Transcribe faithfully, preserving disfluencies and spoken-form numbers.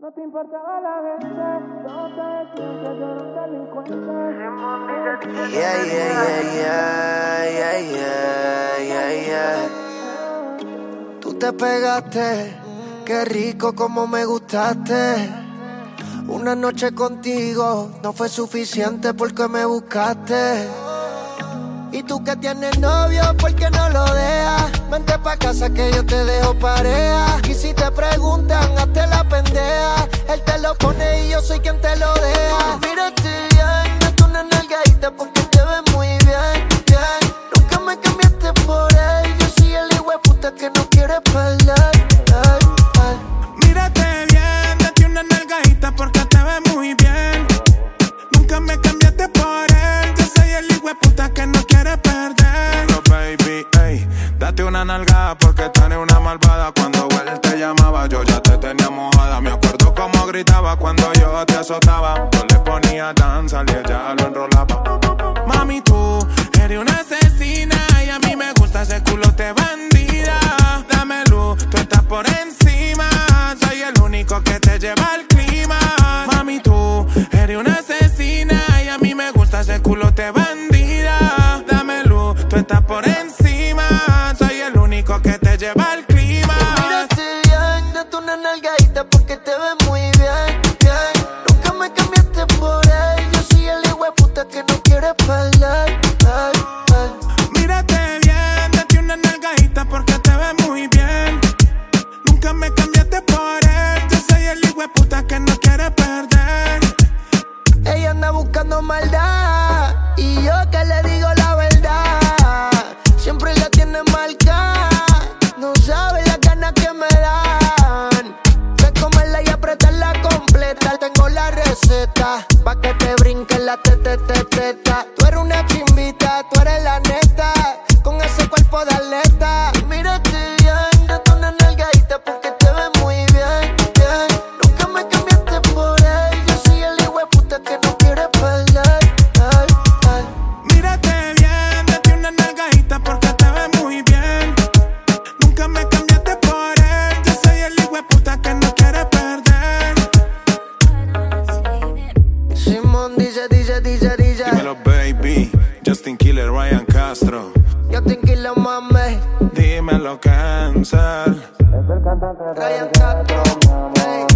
No te importaba la gente, todos te decían que yo era un delincuente. Yeah, yeah, yeah, yeah, yeah, yeah, yeah, yeah. Tú te pegaste, qué rico como me gustaste. Una noche contigo no fue suficiente porque me buscaste. Y tú que tienes novio, ¿por qué no lo dejas? Vente pa' casa que yo te dejo pareja. Y si te preguntan, hazte la pendeja. Él te lo pone y yo soy quien te lo deja. Mírate bien, date una nalgadita porque te ves muy bien, bien. Nunca me cambiaste por él, yo soy el hijueputa que no quiere perder. Ay, ay. Mírate bien, date una nalgadita porque te ves muy bien. Nunca me cambiaste por él, yo soy el hijueputa que no quiere perder. Pero baby, ey, date una nalgada porque tú eres una malvada. Cuando él te llamaba yo ya te tenía mojada. Me acuerdo cómo gritaba cuando yo te azotaba. Yo le ponía danza y ella lo enrolaba. Mami, tú eres una asesina y a mí me gusta ese culote bandida. Dame luz, tú estás por encima. Soy el único que te lleva al clima. Mami, tú eres una asesina y a mí me gusta ese culote bandida. Dame luz, tú estás por encima. Soy el único que te lleva al clima. Mírate bien, date una nalgadita porque te ves muy bien, bien. Nunca me cambiaste por él, yo soy el hijueputa que no quiere perder. Ay, ay. Mírate bien, date una nalgadita porque te ves muy bien. Nunca me cambiaste por él, yo soy el hijueputa que no quiere perder. Ella anda buscando maldad y yo que le digo la verdad. Siempre la tiene marcada, no sabe las ganas que me dan de comerla y apretarla completa. Tengo la receta pa' que te brinquen la tete, tete, teta. Tú eres una chimbita, tú eres la neta, con ese cuerpo de atleta. Mírate bien, date una nalgadita porque te ves muy bien, bien. Nunca me cambiaste por él, yo soy el hijueputa que no quiere perder. Ay, ay. Mírate bien, date una nalgadita porque te ves muy bien. Nunca me cambiaste por él, yo soy el hijueputa que no quiere perder. Simón dice, dice, dice, dice. Dímelo baby, Justin Killer, Ryan Castro. Yo te inquilo, mami. Dímelo Cancel. Es el cantante Ryan Castro, hey.